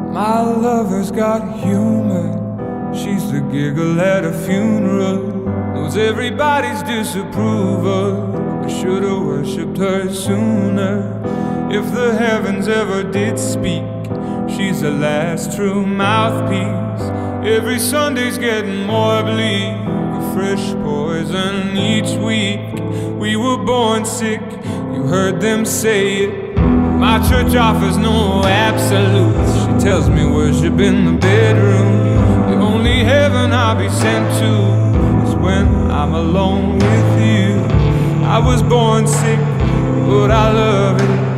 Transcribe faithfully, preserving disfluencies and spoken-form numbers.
My lover's got humor. She's the giggle at a funeral. Knows everybody's disapproval. I should've worshipped her sooner. If the heavens ever did speak, she's the last true mouthpiece. Every Sunday's getting more bleak, a fresh poison each week. We were born sick, you heard them say it. My church offers no absolutes. She tells me worship in the bedroom. The only heaven I'll be sent to is when I'm alone with you. I was born sick, but I love it.